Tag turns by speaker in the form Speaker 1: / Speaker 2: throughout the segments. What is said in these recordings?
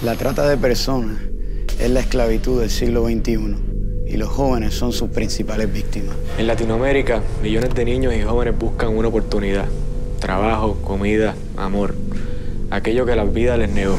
Speaker 1: La trata de personas es la esclavitud del siglo XXI y los jóvenes son sus principales víctimas.
Speaker 2: En Latinoamérica, millones de niños y jóvenes buscan una oportunidad. Trabajo, comida, amor. Aquello que la vida les negó.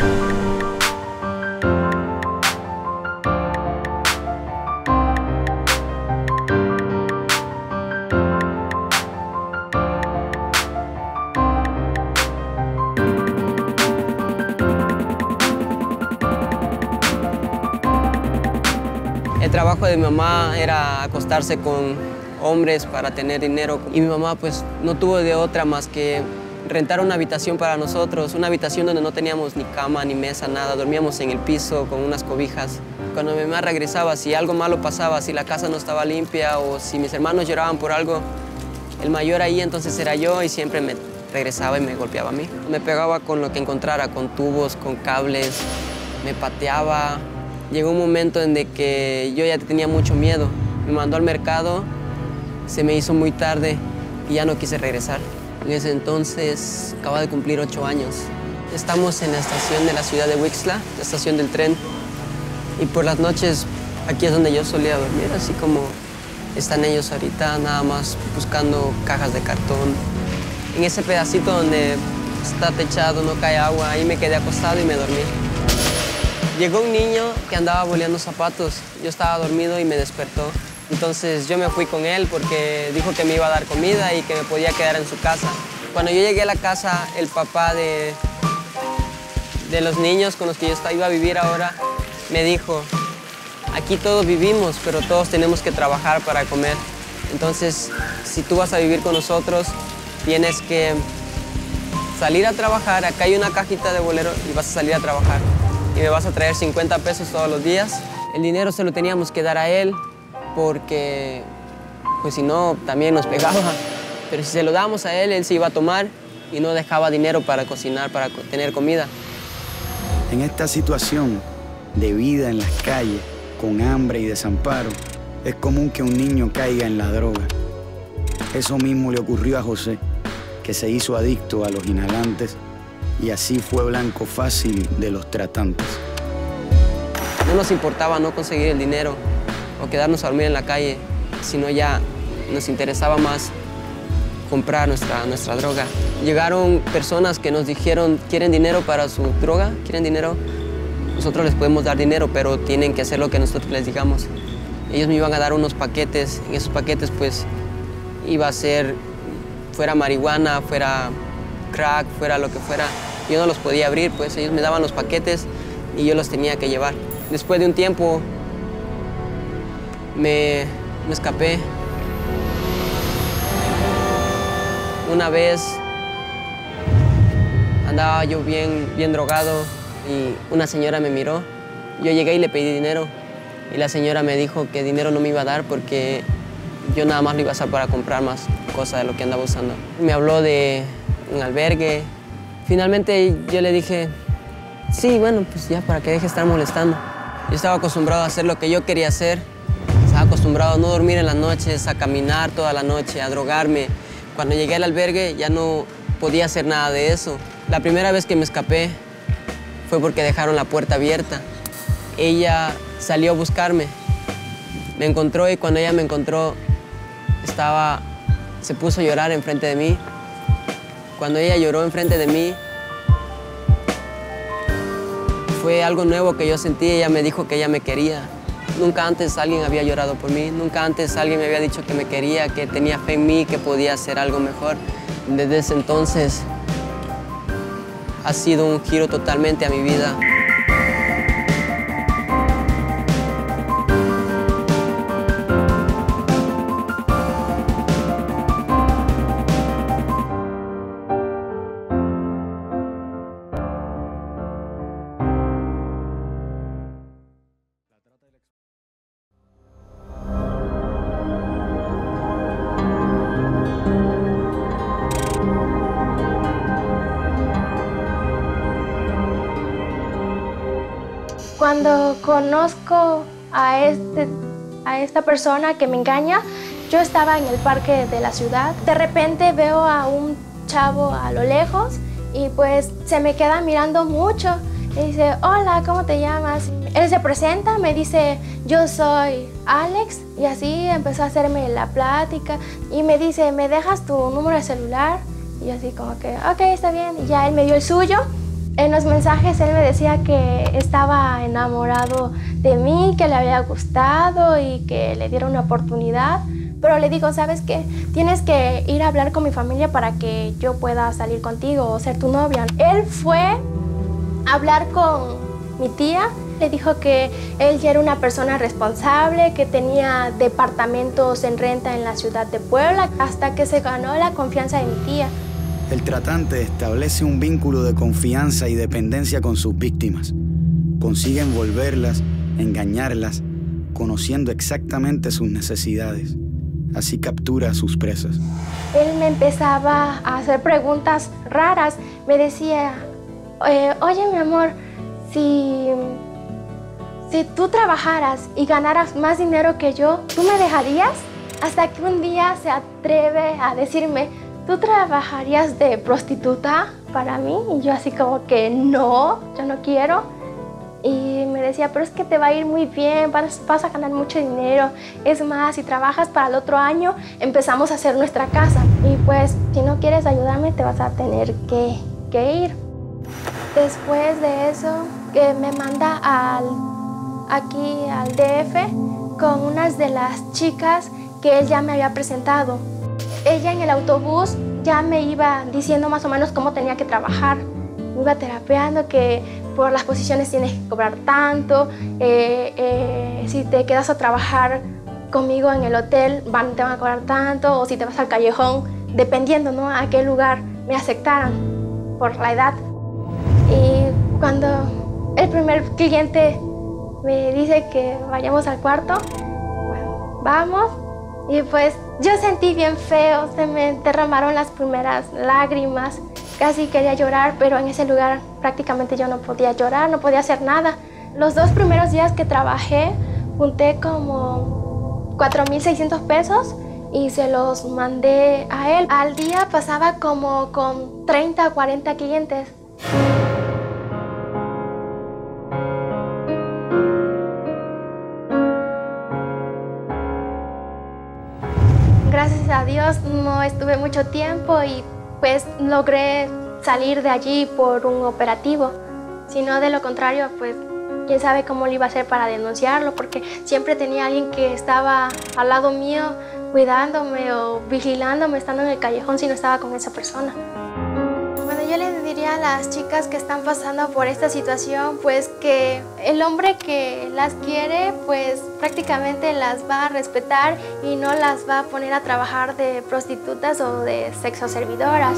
Speaker 3: El trabajo de mi mamá era acostarse con hombres para tener dinero y mi mamá pues no tuvo de otra más que rentar una habitación para nosotros, una habitación donde no teníamos ni cama ni mesa, nada, dormíamos en el piso con unas cobijas. Cuando mi mamá regresaba, si algo malo pasaba, si la casa no estaba limpia o si mis hermanos lloraban por algo, el mayor ahí entonces era yo y siempre me regresaba y me golpeaba a mí. Me pegaba con lo que encontrara, con tubos, con cables, me pateaba. Llegó un momento en que yo ya tenía mucho miedo. Me mandó al mercado, se me hizo muy tarde y ya no quise regresar. En ese entonces acababa de cumplir 8 años. Estamos en la estación de la ciudad de Wixla, la estación del tren. Y por las noches aquí es donde yo solía dormir, así como están ellos ahorita, nada más buscando cajas de cartón. En ese pedacito donde está techado, no cae agua, ahí me quedé acostado y me dormí. Llegó un niño que andaba boleando zapatos. Yo estaba dormido y me despertó. Entonces yo me fui con él porque dijo que me iba a dar comida y que me podía quedar en su casa. Cuando yo llegué a la casa, el papá de los niños con los que yo iba a vivir ahora me dijo, aquí todos vivimos, pero todos tenemos que trabajar para comer. Entonces, si tú vas a vivir con nosotros, tienes que salir a trabajar. Acá hay una cajita de bolero y vas a salir a trabajar. Y me vas a traer 50 pesos todos los días. El dinero se lo teníamos que dar a él porque, pues si no, también nos pegaba. Pero si se lo dábamos a él, él se iba a tomar y no dejaba dinero para cocinar, para tener comida.
Speaker 1: En esta situación de vida en las calles, con hambre y desamparo, es común que un niño caiga en la droga. Eso mismo le ocurrió a José, que se hizo adicto a los inhalantes y así fue blanco fácil de los tratantes.
Speaker 3: No nos importaba no conseguir el dinero o quedarnos a dormir en la calle, sino ya nos interesaba más comprar nuestra droga. Llegaron personas que nos dijeron, ¿quieren dinero para su droga? ¿Quieren dinero? Nosotros les podemos dar dinero, pero tienen que hacer lo que nosotros les digamos. Ellos me iban a dar unos paquetes. En esos paquetes, pues, iba a ser, fuera marihuana, fuera crack, fuera lo que fuera. Yo no los podía abrir, pues ellos me daban los paquetes y yo los tenía que llevar. Después de un tiempo me escapé. Una vez andaba yo bien drogado y una señora me miró. Yo llegué y le pedí dinero y la señora me dijo que dinero no me iba a dar porque yo nada más lo iba a usar para comprar más cosas de lo que andaba usando. Me habló de un albergue. Finalmente yo le dije, sí, bueno, pues ya para que deje de estar molestando. Yo estaba acostumbrado a hacer lo que yo quería hacer. Estaba acostumbrado a no dormir en las noches, a caminar toda la noche, a drogarme. Cuando llegué al albergue ya no podía hacer nada de eso. La primera vez que me escapé fue porque dejaron la puerta abierta. Ella salió a buscarme. Me encontró y cuando ella me encontró, se puso a llorar enfrente de mí. Cuando ella lloró enfrente de mí, fue algo nuevo que yo sentí. Ella me dijo que ella me quería. Nunca antes alguien había llorado por mí. Nunca antes alguien me había dicho que me quería, que tenía fe en mí, que podía hacer algo mejor. Desde ese entonces ha sido un giro totalmente a mi vida.
Speaker 4: Cuando conozco a esta persona que me engaña, yo estaba en el parque de la ciudad. De repente veo a un chavo a lo lejos y pues se me queda mirando mucho Le dice, hola, ¿cómo te llamas? Él se presenta, me dice, yo soy Alex. Y así empezó a hacerme la plática. Y me dice, ¿me dejas tu número de celular? Y yo así como que, ok, está bien. Y ya él me dio el suyo. En los mensajes él me decía que estaba enamorado de mí, que le había gustado y que le diera una oportunidad. Pero le digo, ¿sabes qué? Tienes que ir a hablar con mi familia para que yo pueda salir contigo o ser tu novia. Él fue a hablar con mi tía. Le dijo que él ya era una persona responsable, que tenía departamentos en renta en la ciudad de Puebla, hasta que se ganó la confianza de mi tía.
Speaker 1: El tratante establece un vínculo de confianza y dependencia con sus víctimas. Consigue envolverlas, engañarlas, conociendo exactamente sus necesidades. Así captura a sus presas.
Speaker 4: Él me empezaba a hacer preguntas raras. Me decía, oye, mi amor, si tú trabajaras y ganaras más dinero que yo, ¿tú me dejarías? Hasta que un día se atreve a decirme, ¿tú trabajarías de prostituta para mí? Y yo así como que no, yo no quiero. Y me decía, pero es que te va a ir muy bien, vas a ganar mucho dinero. Es más, si trabajas para el otro año, empezamos a hacer nuestra casa. Y pues, si no quieres ayudarme, te vas a tener que ir. Después de eso, que me manda aquí al DF con unas de las chicas que él ya me había presentado. Ella en el autobús ya me iba diciendo más o menos cómo tenía que trabajar. Me iba terapeando que por las posiciones tienes que cobrar tanto, si te quedas a trabajar conmigo en el hotel te van a cobrar tanto, o si te vas al callejón, dependiendo, ¿no?, a qué lugar me aceptaran por la edad. Y cuando el primer cliente me dice que vayamos al cuarto, bueno, vamos. Y pues yo sentí bien feo, se me derramaron las primeras lágrimas. Casi quería llorar, pero en ese lugar prácticamente yo no podía llorar, no podía hacer nada. Los 2 primeros días que trabajé, junté como 4,600 pesos y se los mandé a él. Al día pasaba como con 30 o 40 clientes. Gracias a Dios no estuve mucho tiempo y pues logré salir de allí por un operativo. Si no, de lo contrario, pues quién sabe cómo lo iba a hacer para denunciarlo, porque siempre tenía alguien que estaba al lado mío cuidándome o vigilándome estando en el callejón si no estaba con esa persona. Bueno, yo les diría a las chicas que están pasando por esta situación, pues que el hombre que las quiere, pues prácticamente las va a respetar y no las va a poner a trabajar de prostitutas o de sexoservidoras.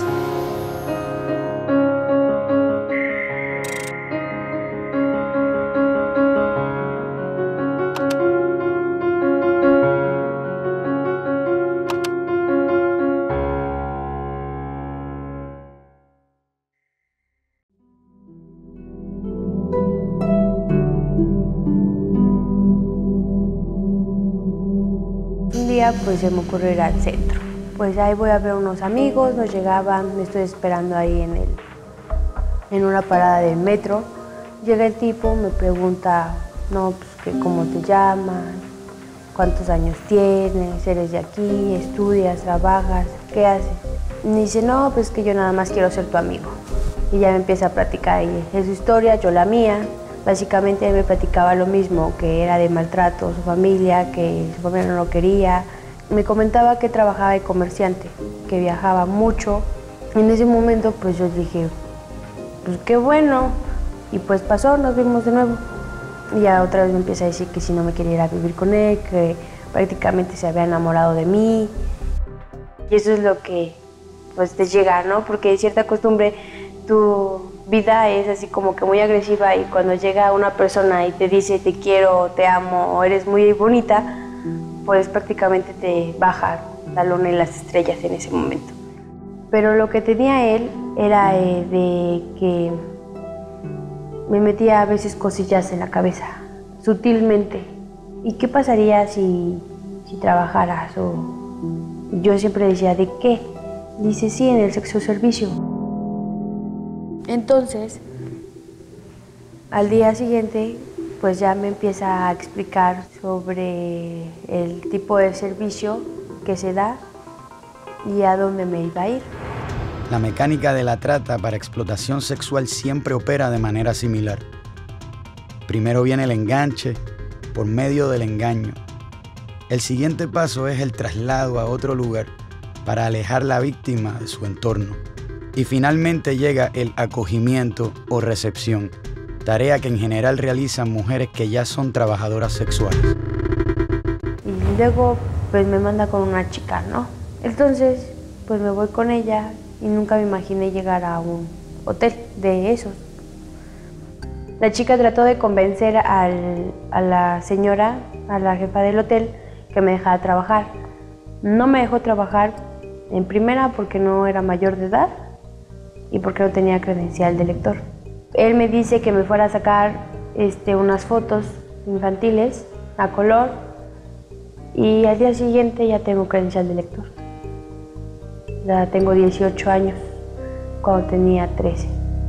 Speaker 5: Pues se me ocurrió ir al centro. Pues ahí voy a ver unos amigos, nos llegaban, me estoy esperando ahí en una parada del metro. Llega el tipo, me pregunta, no, pues que cómo te llamas, cuántos años tienes, eres de aquí, estudias, trabajas, ¿qué haces? Y me dice, no, pues que yo nada más quiero ser tu amigo. Y ya me empieza a platicar ahí de su historia, yo la mía. Básicamente él me platicaba lo mismo, que era de maltrato, su familia, que su familia no lo quería. Me comentaba que trabajaba de comerciante, que viajaba mucho. En ese momento pues yo dije, pues qué bueno. Y pues pasó, nos vimos de nuevo. Y ya otra vez me empieza a decir que si no me quería ir a vivir con él, que prácticamente se había enamorado de mí. Y eso es lo que pues te llega, ¿no? Porque de cierta costumbre tu vida es así como que muy agresiva y cuando llega una persona y te dice te quiero, te amo o eres muy bonita, pues prácticamente te baja la luna y las estrellas en ese momento. Pero lo que tenía él era de que me metía a veces cosillas en la cabeza, sutilmente. ¿Y qué pasaría si trabajaras? O yo siempre decía, ¿de qué? Dice, sí, en el sexo servicio. Entonces, Al día siguiente, pues ya me empieza a explicar sobre el tipo de servicio que se da y a dónde me iba a ir.
Speaker 1: La mecánica de la trata para explotación sexual siempre opera de manera similar. Primero viene el enganche por medio del engaño. El siguiente paso es el traslado a otro lugar para alejar la víctima de su entorno. Y finalmente llega el acogimiento o recepción, tarea que en general realizan mujeres que ya son trabajadoras sexuales.
Speaker 5: Y luego pues me manda con una chica, ¿no? Entonces pues me voy con ella y nunca me imaginé llegar a un hotel de esos. La chica trató de convencer a la señora, a la jefa del hotel, que me dejara trabajar. No me dejó trabajar en primera porque no era mayor de edad y porque no tenía credencial de lector. Él me dice que me fuera a sacar unas fotos infantiles a color y al día siguiente ya tengo credencial de lector. Ya tengo 18 años, cuando tenía 13.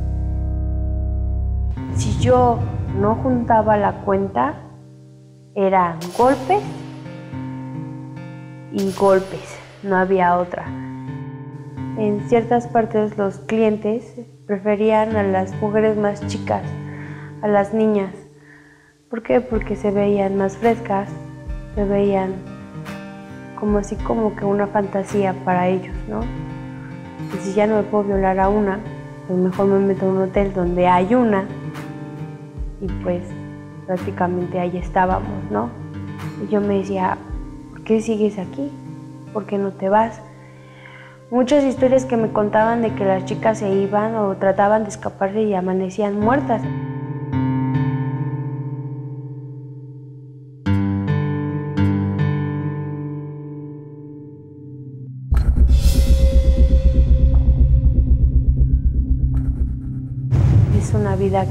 Speaker 5: Si yo no juntaba la cuenta, eran golpes y golpes, no había otra. En ciertas partes los clientes preferían a las mujeres más chicas, a las niñas. ¿Por qué? Porque se veían más frescas, se veían como así como que una fantasía para ellos, ¿no? Y si ya no me puedo violar a una, pues mejor me meto a un hotel donde hay una y pues prácticamente ahí estábamos, ¿no? Y yo me decía, ¿por qué sigues aquí? ¿Por qué no te vas? Muchas historias que me contaban de que las chicas se iban o trataban de escaparse y amanecían muertas. Es una vida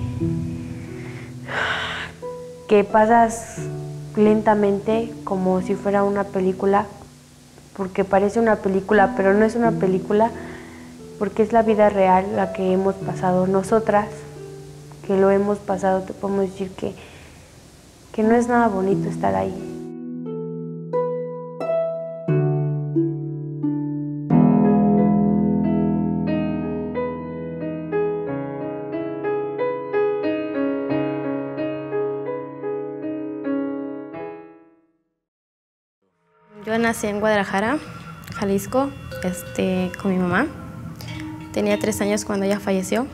Speaker 5: que pasas lentamente como si fuera una película, porque parece una película, pero no es una película, porque es la vida real la que hemos pasado nosotras, que lo hemos pasado. Te podemos decir que no es nada bonito estar ahí.
Speaker 6: Yo nací en Guadalajara, Jalisco, con mi mamá. Tenía 3 años cuando ella falleció.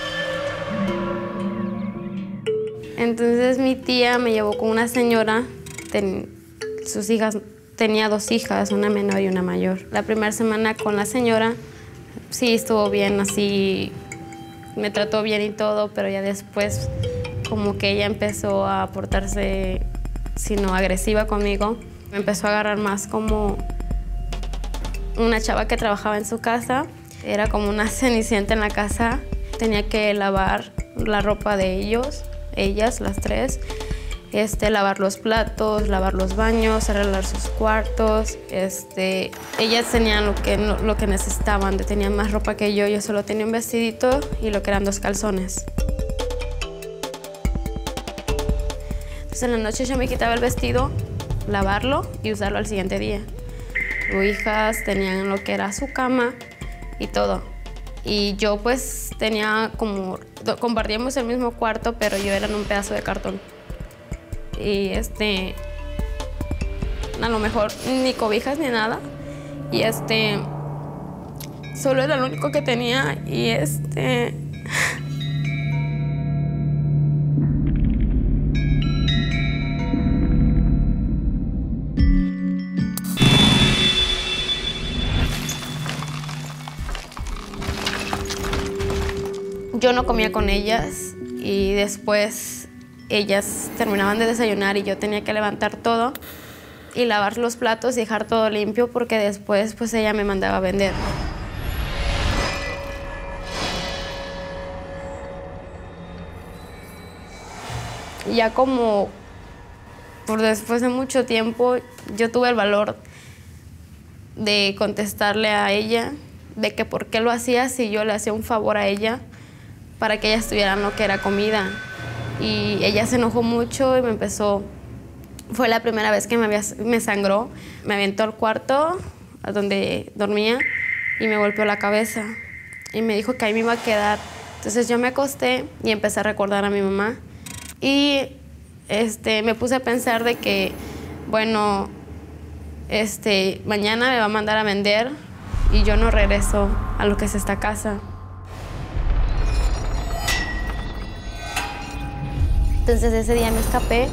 Speaker 6: Entonces mi tía me llevó con una señora, sus hijas, tenía 2 hijas, una menor y una mayor. La primera semana con la señora sí estuvo bien, así me trató bien y todo, pero ya después como que ella empezó a portarse, sino agresiva conmigo. Me empezó a agarrar más como una chava que trabajaba en su casa. Era como una cenicienta en la casa. Tenía que lavar la ropa de ellas, las 3. Lavar los platos, lavar los baños, arreglar sus cuartos. Ellas tenían lo que necesitaban. Tenían más ropa que yo solo tenía un vestidito y lo que eran 2 calzones. Entonces en la noche yo me quitaba el vestido, lavarlo y usarlo al siguiente día. Sus hijas tenían lo que era su cama y todo. Y yo pues tenía compartíamos el mismo cuarto, pero yo era en un pedazo de cartón. Y a lo mejor ni cobijas ni nada. Y solo era lo único que tenía y yo no comía con ellas y después ellas terminaban de desayunar y yo tenía que levantar todo y lavar los platos y dejar todo limpio porque después pues ella me mandaba a vender. Y ya como después de mucho tiempo yo tuve el valor de contestarle a ella de que por qué lo hacía si yo le hacía un favor a ella, para que ellas tuvieran lo que era comida. Y ella se enojó mucho y me empezó... Fue la primera vez que me sangró. Me aventó al cuarto a donde dormía y me golpeó la cabeza. Y me dijo que ahí me iba a quedar. Entonces yo me acosté y empecé a recordar a mi mamá. Y me puse a pensar de que, bueno, mañana me va a mandar a vender y yo no regreso a lo que es esta casa. Entonces ese día me escapé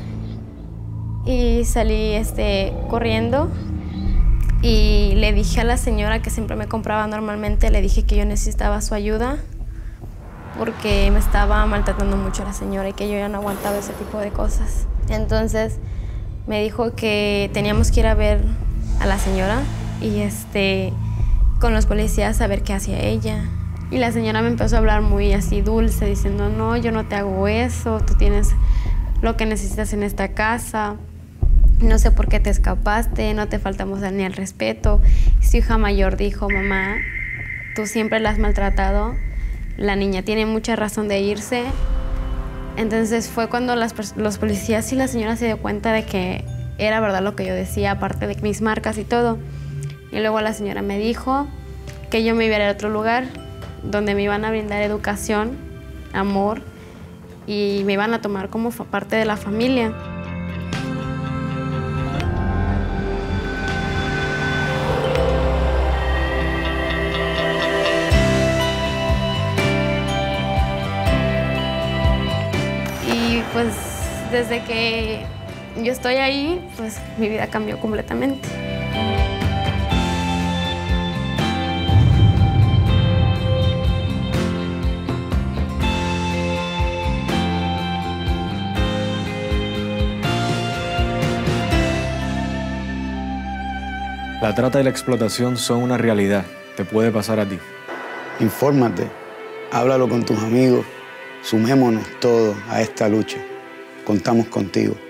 Speaker 6: y salí corriendo y le dije a la señora que siempre me compraba normalmente, le dije que yo necesitaba su ayuda porque me estaba maltratando mucho la señora y que yo ya no aguantaba ese tipo de cosas. Entonces me dijo que teníamos que ir a ver a la señora y con los policías a ver qué hacía ella. Y la señora me empezó a hablar muy así dulce, diciendo, no, yo no te hago eso, tú tienes lo que necesitas en esta casa, no sé por qué te escapaste, no te faltamos ni al respeto. Y su hija mayor dijo, mamá, tú siempre la has maltratado, la niña tiene mucha razón de irse. Entonces fue cuando los policías y la señora se dio cuenta de que era verdad lo que yo decía, aparte de mis marcas y todo. Y luego la señora me dijo que yo me iba a ir a otro lugar donde me iban a brindar educación, amor y me iban a tomar como parte de la familia. Y pues desde que yo estoy ahí, pues mi vida cambió completamente.
Speaker 2: La trata y la explotación son una realidad. Te puede pasar a ti.
Speaker 1: Infórmate, háblalo con tus amigos, sumémonos todos a esta lucha. Contamos contigo.